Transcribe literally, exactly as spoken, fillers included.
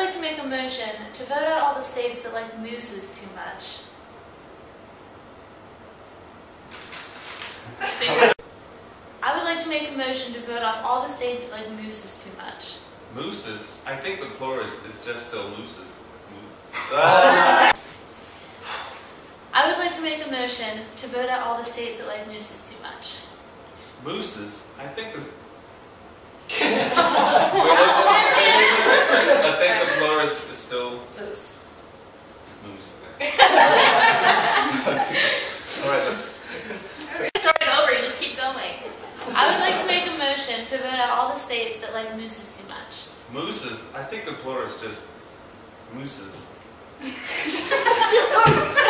like to make a motion to vote out all the states that like mooses too much. I would like to make a motion to vote off all the states that like mooses too much. Mooses? I think the plural is, is just still mooses. Ah. I would like to make a motion to vote out all the states that like mooses too much. Mooses? I think the... I think the plural is, is still... Moose. Moose. Okay. Alright, let's... Starting over, you just keep going. I would like to make a motion to vote out all the states that like mooses too much. Mooses? I think the plural is just mooses. Just moose.